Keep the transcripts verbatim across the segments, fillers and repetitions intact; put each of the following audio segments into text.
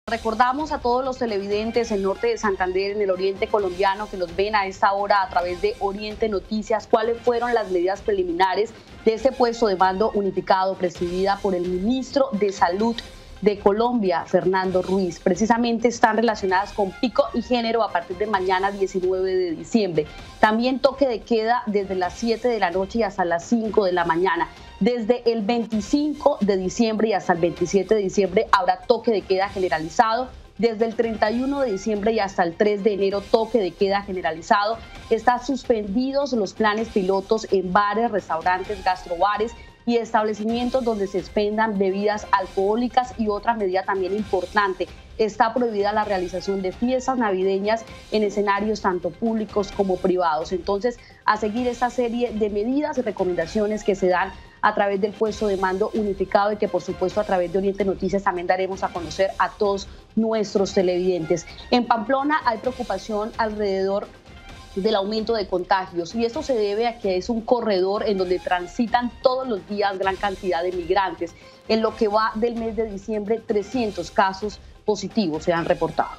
Recordamos a todos los televidentes en norte de Santander, en el oriente colombiano, que nos ven a esta hora a través de Oriente Noticias, cuáles fueron las medidas preliminares de este puesto de mando unificado presidida por el ministro de Salud de Colombia, Fernando Ruiz. Precisamente están relacionadas con pico y género a partir de mañana diecinueve de diciembre. También toque de queda desde las siete de la noche y hasta las cinco de la mañana. Desde el veinticinco de diciembre y hasta el veintisiete de diciembre habrá toque de queda generalizado. Desde el treinta y uno de diciembre y hasta el tres de enero, toque de queda generalizado. Están suspendidos los planes pilotos en bares, restaurantes, gastrobares y establecimientos donde se expendan bebidas alcohólicas. Y otra medida también importante, está prohibida la realización de fiestas navideñas en escenarios tanto públicos como privados. Entonces, a seguir esta serie de medidas y recomendaciones que se dan a través del puesto de mando unificado y que por supuesto a través de Oriente Noticias también daremos a conocer a todos nuestros televidentes. En Pamplona hay preocupación alrededor del aumento de contagios, y esto se debe a que es un corredor en donde transitan todos los días gran cantidad de migrantes. En lo que va del mes de diciembre, trescientos casos positivos se han reportado.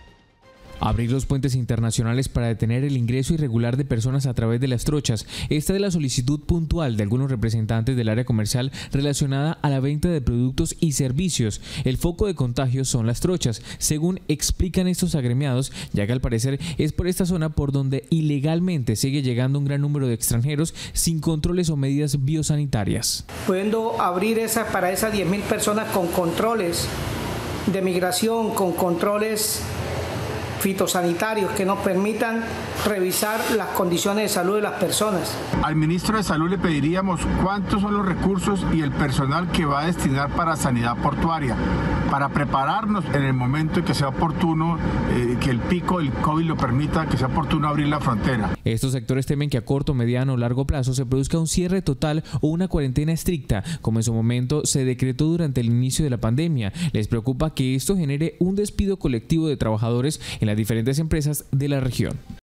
Abrir los puentes internacionales para detener el ingreso irregular de personas a través de las trochas. Esta es la solicitud puntual de algunos representantes del área comercial relacionada a la venta de productos y servicios. El foco de contagios son las trochas, según explican estos agremiados, ya que al parecer es por esta zona por donde ilegalmente sigue llegando un gran número de extranjeros sin controles o medidas biosanitarias. Pudiendo abrir esa, para esas diez mil personas con controles de migración, con controles fitosanitarios que nos permitan revisar las condiciones de salud de las personas. Al ministro de Salud le pediríamos cuántos son los recursos y el personal que va a destinar para sanidad portuaria, para prepararnos en el momento en que sea oportuno, eh, que el pico del COVID lo permita, que sea oportuno abrir la frontera. Estos sectores temen que a corto, mediano o largo plazo se produzca un cierre total o una cuarentena estricta, como en su momento se decretó durante el inicio de la pandemia. Les preocupa que esto genere un despido colectivo de trabajadores en las diferentes empresas de la región.